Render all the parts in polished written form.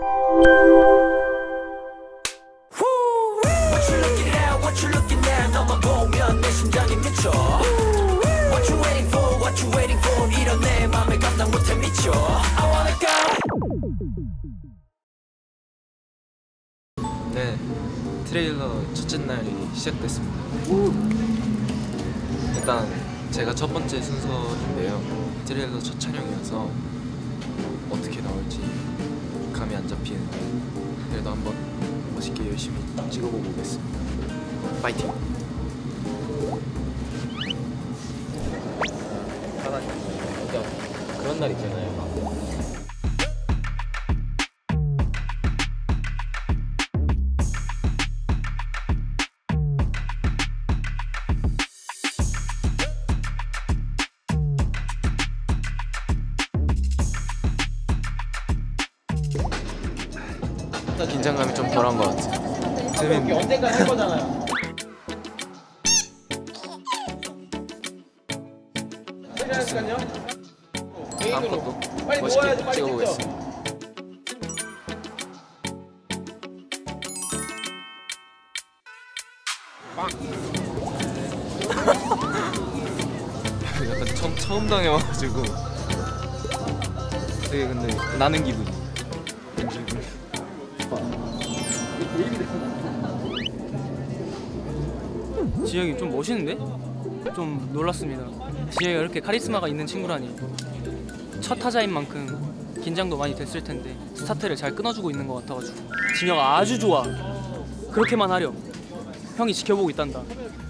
네, 트레일러 첫째 날이 시작됐습니다. 일단 제가 첫 번째 순서인데요. 트레일러 첫 촬영이어서 어떻게 나올지 감이 안 잡히는데 그래도 한번 멋있게 열심히 찍어보고 오겠습니다. 파이팅! 그런 날 있잖아요. 긴장감이 좀 덜한 것 같아요. 재밌네. 언젠가 할 거잖아요. 잠깐요. 다음 것도 빨리 멋있게 놓아야지, 빨리 찍어보겠습니다. 약간 처음 당해와가지고 되게 근데 나는 기분. 지혁이 좀 멋있는데? 좀 놀랐습니다. 지혁이가 이렇게 카리스마가 있는 친구라니. 첫 타자인 만큼 긴장도 많이 됐을 텐데 스타트를 잘 끊어주고 있는 것 같아가지고 진혁아 아주 좋아. 그렇게만 하렴. 형이 지켜보고 있단다.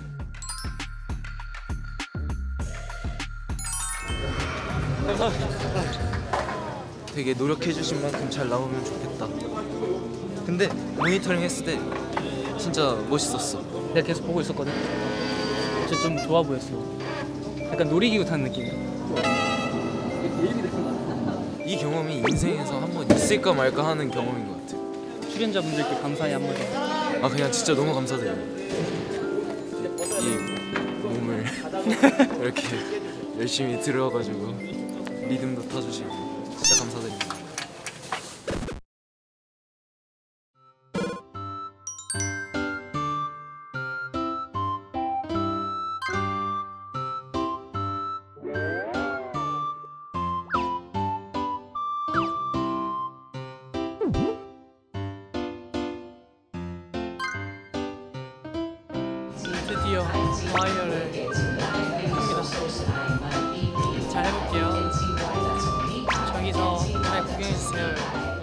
되게 노력해주신 만큼 잘 나오면 좋겠다. 근데 모니터링 했을 때 진짜 멋있었어. 내가 계속 보고 있었거든. 진짜 좀 좋아 보였어. 약간 놀이기구 타는 느낌이야. 이 경험이 인생에서 한 번 있을까 말까 하는 경험인 것 같아. 출연자분들께 감사의 한마디. 아 그냥 진짜 너무 감사드려요. 이 몸을 이렇게 열심히 들어가지고 리듬도 타주시고 진짜 감사드립니다. 드디어 와이어를 합니다. 잘 해볼게요. 저기서 잘 구경해주세요.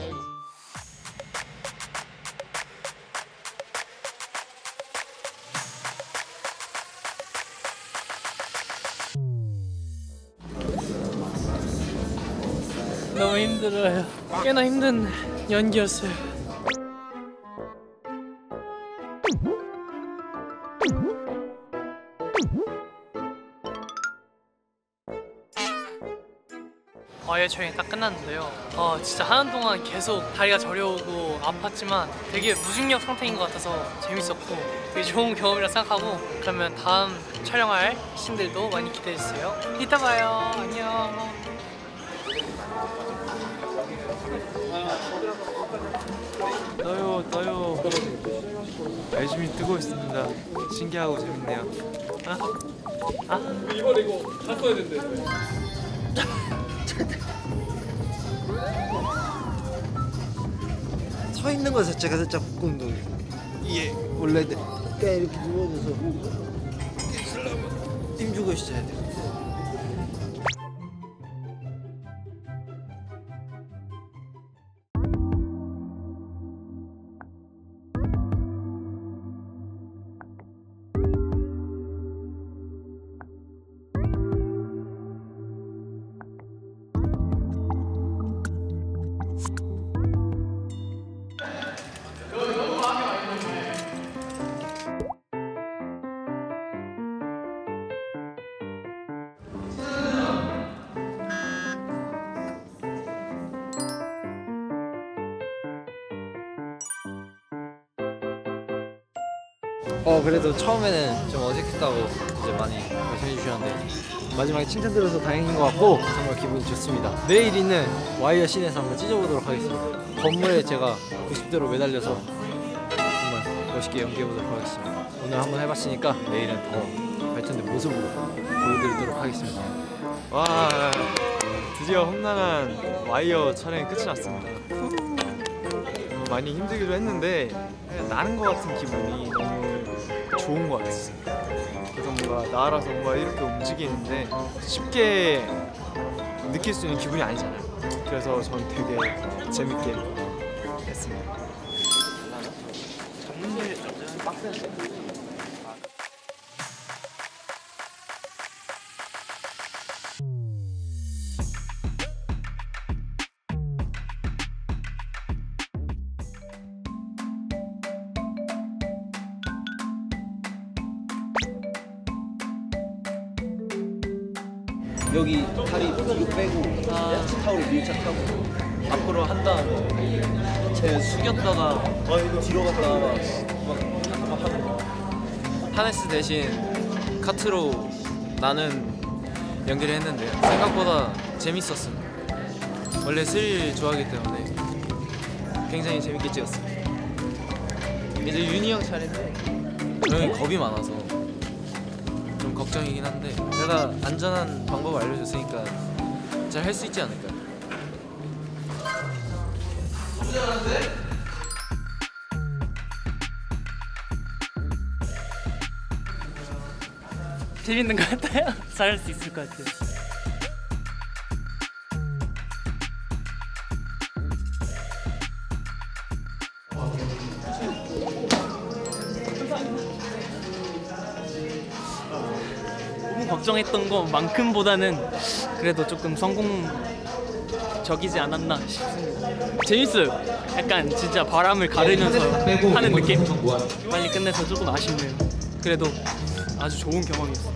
너무 힘들어요. 꽤나 힘든 연기였어요. 와이어 촬영이 딱 끝났는데요. 진짜 하는 동안 계속 다리가 저려오고 아팠지만 되게 무중력 상태인 것 같아서 재밌었고 되게 좋은 경험이라 생각하고, 그러면 다음 촬영할 씬들도 많이 기대해주세요. 이따 봐요. 안녕. 떠요. 열심히 뜨고 있습니다. 신기하고 재밌네요. 이거 다 써야 된대. 서 있는 것 자체가 살짝 복부 운동이에요. 이게 원래 그냥 이렇게 누워져서 이렇게 쓰려면 힘주고 있어야 돼요. 그래도 처음에는 좀 어색했다고 이제 많이 말씀해 주셨는데 마지막에 칭찬 들어서 다행인 것 같고 정말 기분이 좋습니다. 내일 있는 와이어 씬에서 한번 찢어보도록 하겠습니다. 건물에 제가 90도로 매달려서 정말 멋있게 연기해보도록 하겠습니다. 오늘 한번 해봤으니까 내일은 더 발전된 모습으로 보여드리도록 하겠습니다. 와, 드디어 험난한 와이어 촬영이 끝이 났습니다. 많이 힘들기도 했는데 그냥 나는 것 같은 기분이 너무 좋은 것 같았습니다. 그래서 뭔가 나라서 뭔가 이렇게 움직이는데 쉽게 느낄 수 있는 기분이 아니잖아요. 그래서 전 되게 재밌게 했습니다. 여기 다리 뒤로 빼고 타오를 밀착하고 앞으로 한 다음에 제 숙였다가 이거 뒤로 갔다가 막 하는 거. 하네스 대신 카트로 나는 연기를 했는데요. 생각보다 재밌었습니다. 원래 스릴 좋아하기 때문에 굉장히 재밌게 찍었습니다. 이제 윤희 형 차례인데 형이 겁이 많아서 좀 걱정이긴 한데 제가 안전한 방법을 알려줬으니까 잘 할 수 있지 않을까요? 재밌는 것 같아요. 잘할 수 있을 것 같아요. 걱정했던 것만큼보다는 그래도 조금 성공적이지 않았나 싶습니다. 재밌어요. 약간 진짜 바람을 가르면서 하는 느낌? 빨리 끝내서 조금 아쉽네요. 그래도 아주 좋은 경험이었어요.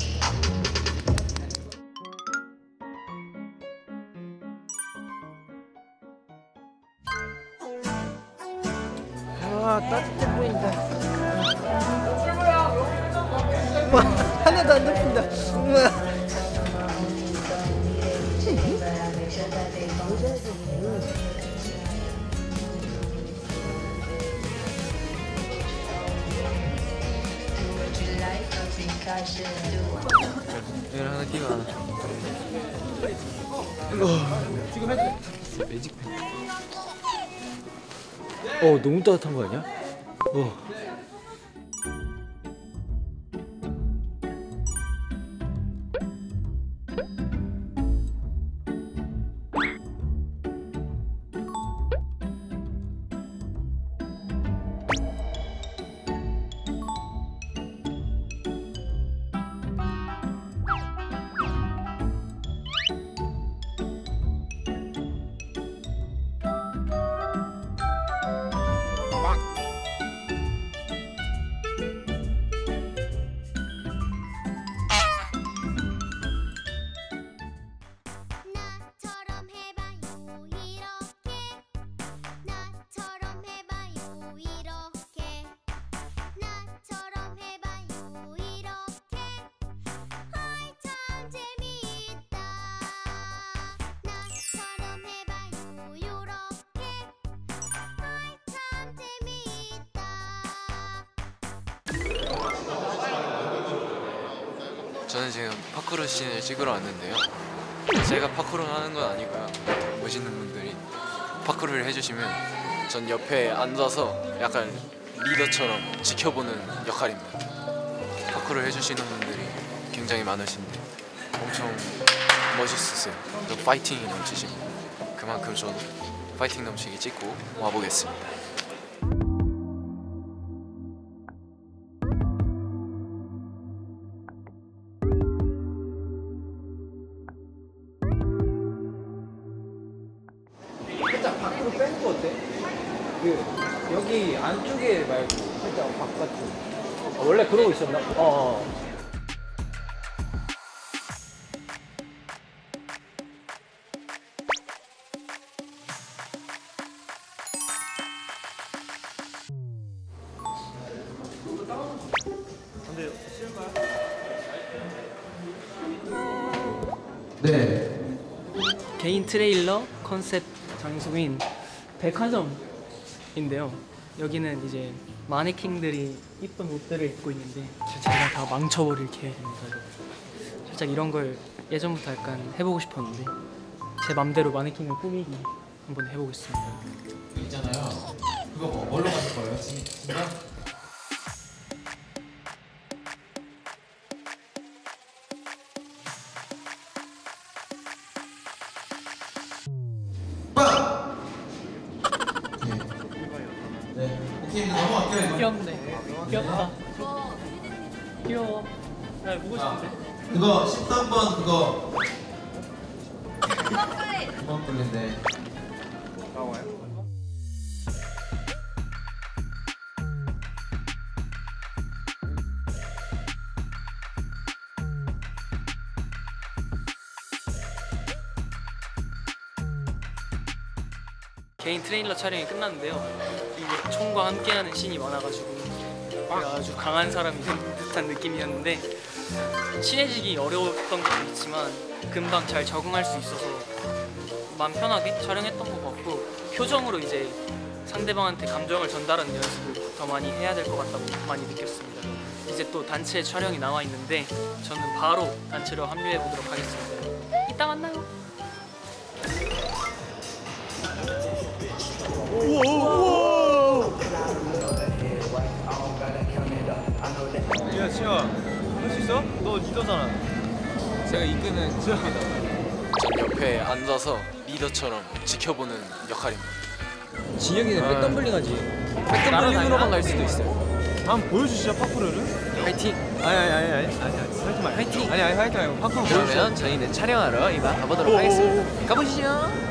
아 따뜻해 보인다. 우와 하나도 안 덮인다. 우와. 이걸 하나 끼고 하나. 매직펜. 너무 따뜻한 거 아니야? 저는 지금 파쿠르 씬을 찍으러 왔는데요. 제가 파쿠르 하는 건 아니고요. 멋있는 분들이 파쿠르를 해주시면 전 옆에 앉아서 약간 리더처럼 지켜보는 역할입니다. 파쿠르 해주시는 분들이 굉장히 많으신데 엄청 멋있으세요. 또 파이팅이 넘치십니다. 그만큼 저도 파이팅 넘치게 찍고 와보겠습니다. 살짝 밖으로 빼는 거 어때? 여기 안쪽에 말고 살짝 바깥쪽. 원래 그러고 있었나? 개인 트레일러 컨셉 장소인 백화점인데요. 여기는 이제 마네킹들이 이쁜 옷들을 입고 있는데 제가 다 망쳐버릴 계획입니다. 살짝 이런 걸 예전부터 약간 해보고 싶었는데 제 맘대로 마네킹을 꾸미기 한번 해보겠습니다. 있잖아요. 그거 뭘로 만들 거예요? 진짜? 네. 오케이, 넘어갈게요. 귀엽네. 귀엽다. 귀여워. 나 보고 싶은데. 그거 13번 그거 9번 불린데 개인 트레일러 촬영이 끝났는데요. 이게 총과 함께하는 씬이 많아가지고 아주 강한 사람이 된 듯한 느낌이었는데 친해지기 어려웠던 것도 있지만 금방 잘 적응할 수 있어서 마음 편하게 촬영했던 것 같고 표정으로 이제 상대방한테 감정을 전달하는 연습을 더 많이 해야 될 것 같다고 많이 느꼈습니다. 이제 또 단체 촬영이 나와 있는데 저는 바로 단체로 합류해 보도록 하겠습니다. 이따 만나요. 야 지아 할 수 있어? 너 리더잖아. 제가 이끄는 구입니다. 전 옆에 앉아서 리더처럼 지켜보는 역할입니다. 진혁이는 백덤블링하지. 백덤블링으로만 갈 수도 있어요. 한번 보여주시죠 파쿠르를. 파이팅! 아니 파이팅 말. 파이팅! 아니 파이팅 말고 파쿠르 보여주세요. 그러면 저희는 촬영하러 이만 가보도록 하겠습니다. 가보시죠.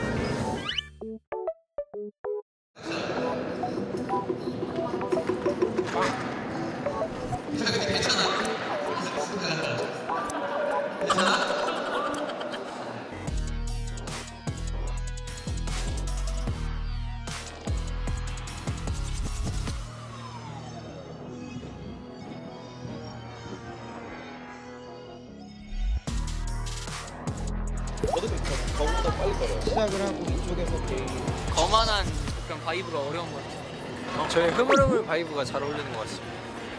시작을 하고 이쪽에서 게임. 거만한 그런 바이브가 어려운 것 같아요. 저희 흐물흐물 바이브가 잘 어울리는 것 같습니다.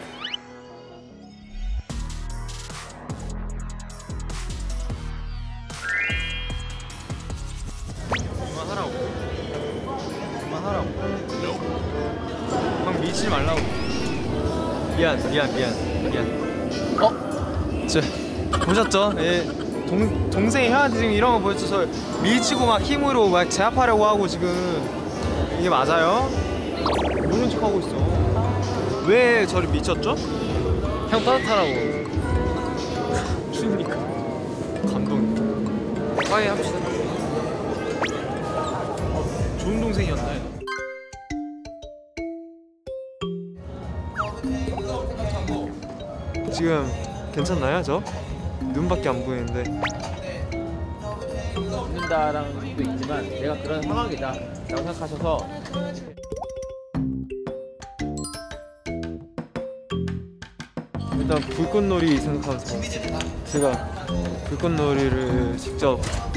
그만하라고. 형 미치지 말라고. 미안. 저 보셨죠? 예. 동생이 형한테 지금 이런 거 보여줘. 저 밀치고 막 힘으로 막 제압하려고 하고 지금 이게 맞아요? 모른 척 하고 있어. 왜 저를 미쳤죠? 형 따뜻하라고. 추우니까. 감동. 화해 합시다. 좋은 동생이었나요? 지금 괜찮나요, 저? 눈밖에 안 보이는데. 웃는다라는 것도 있지만 내가 그런 상황이다 라고 생각하셔서 일단 불꽃놀이 생각하면서 제가 불꽃놀이를 직접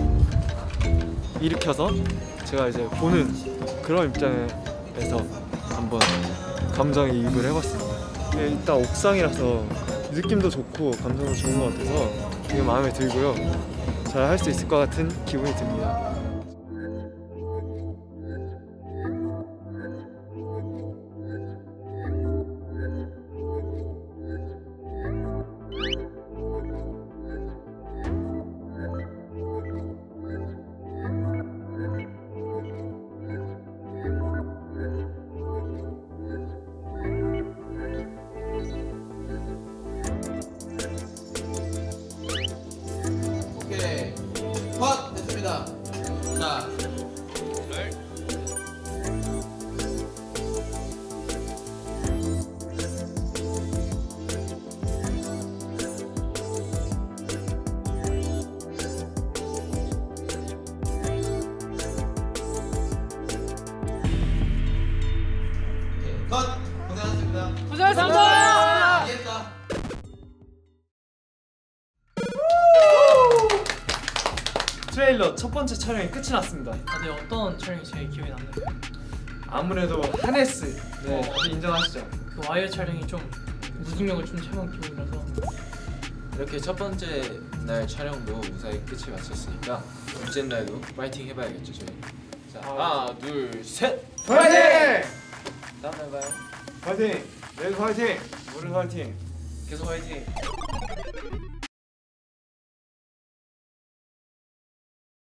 일으켜서 제가 이제 보는 그런 입장에서 한번 감정이입을 해봤습니다. 일단 옥상이라서 느낌도 좋고 감정도 좋은 것 같아서 되게 마음에 들고요. 잘 할 수 있을 것 같은 기분이 듭니다. 오케이. 컷! 됐습니다. 자. 컷! 고생하셨습니다. 고생하셨습니다. 알겠다. 트레일러 첫 번째 촬영이 끝이 났습니다. 다들 어떤 촬영이 제일 기억에 남나요? 아무래도 하네스 다들 인정하시죠? 그 와이어 촬영이 좀 무기명을 좀 참은 기분이라서 이렇게 첫 번째 날 촬영도 무사히 끝이 마쳤으니까 둘째 날도 파이팅 해봐야겠죠 저희. 자 하나 둘 셋. 파이팅! 다음에 봐요. 파이팅! 내일 파이팅! 오늘 파이팅! 계속 파이팅.